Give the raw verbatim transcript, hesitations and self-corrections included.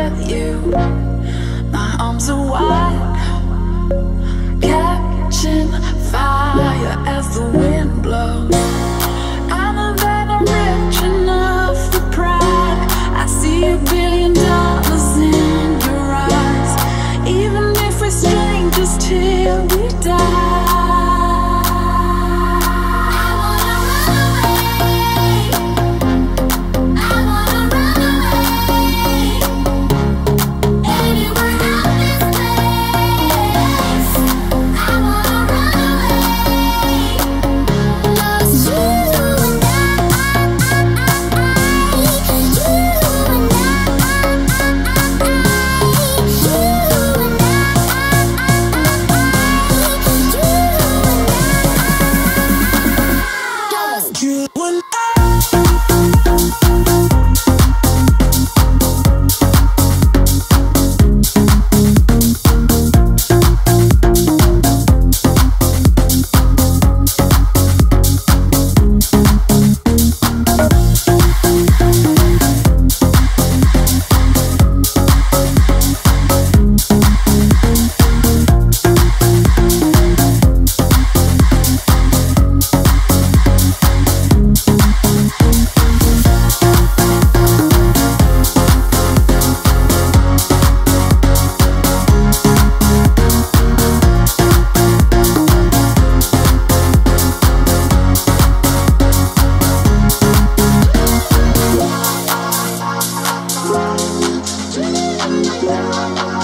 with you. My arms are wide, catching fire as the wind blows. I know that I'm rich enough for pride. I see a billion dollars in your eyes. Even if we're strangers till we die. Yeah.